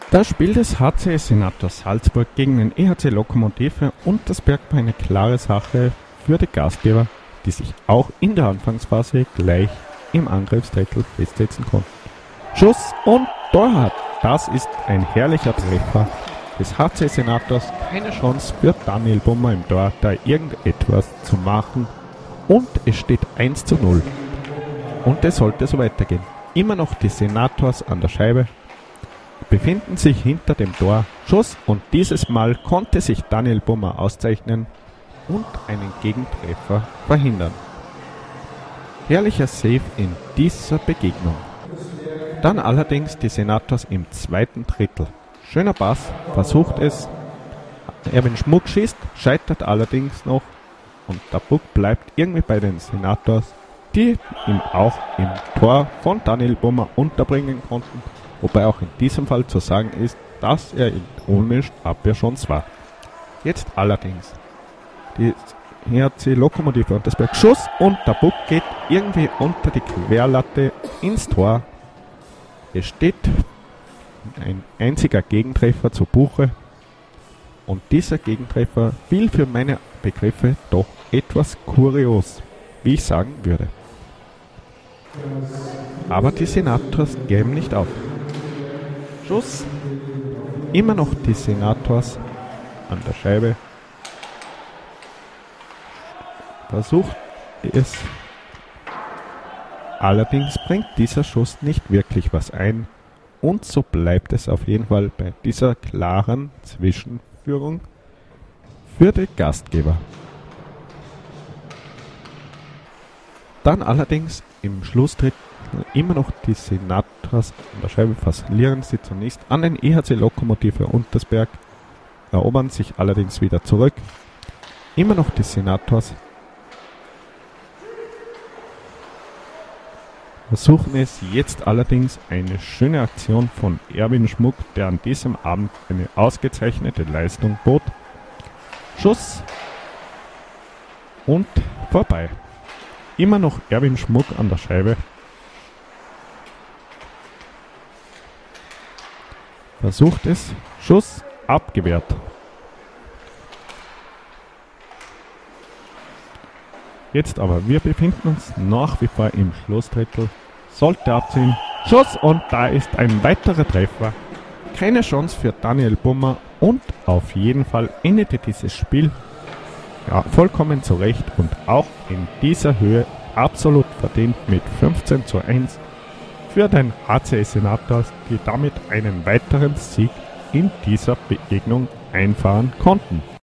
Das Spiel des HC Senators Salzburg gegen den EHC Lokomotive Untersberg war eine klare Sache für die Gastgeber, die sich auch in der Anfangsphase gleich im Angriffsdrittel festsetzen konnten. Schuss und Torwart, das ist ein herrlicher Treffer des HC Senators, keine Chance für Daniel Bummer im Tor, da irgendetwas zu machen, und es steht 1:0. Und es sollte so weitergehen. Immer noch die Senators an der Scheibe, befinden sich hinter dem Tor. Schuss, und dieses Mal konnte sich Daniel Bummer auszeichnen und einen Gegentreffer verhindern. Herrlicher Save in dieser Begegnung. Dann allerdings die Senators im zweiten Drittel. Schöner Pass, versucht es. Erwin Schmuck schießt, scheitert allerdings noch, und der Puck bleibt irgendwie bei den Senators, die ihn auch im Tor von Daniel Bummer unterbringen konnten, wobei auch in diesem Fall zu sagen ist, dass er in ohne Abwehrchance war. Jetzt allerdings die HC Lokomotive Untersberg, Schuss, und der Puck geht irgendwie unter die Querlatte ins Tor. Es steht ein einziger Gegentreffer zu Buche, und dieser Gegentreffer fiel für meine Begriffe doch etwas kurios, wie ich sagen würde. Aber die Senators geben nicht auf. Schuss, immer noch die Senators an der Scheibe, versucht es, allerdings bringt dieser Schuss nicht wirklich was ein, und so bleibt es auf jeden Fall bei dieser klaren Zwischenführung für die Gastgeber. Dann allerdings im Schlussdrittel immer noch die Senators an der Scheibe, verlieren sie zunächst an den EHC Lokomotive Untersberg, erobern sich allerdings wieder zurück. Immer noch die Senators versuchen es jetzt, allerdings eine schöne Aktion von Erwin Schmuck, der an diesem Abend eine ausgezeichnete Leistung bot. Schuss und vorbei. Immer noch Erwin Schmuck an der Scheibe. Versucht es, Schuss abgewehrt. Jetzt aber, wir befinden uns nach wie vor im Schlussdrittel. Sollte abziehen. Schuss, und da ist ein weiterer Treffer. Keine Chance für Daniel Bummer, und auf jeden Fall endete dieses Spiel vollkommen zurecht und auch in dieser Höhe absolut verdient mit 15:1 für den HC Senators, die damit einen weiteren Sieg in dieser Begegnung einfahren konnten.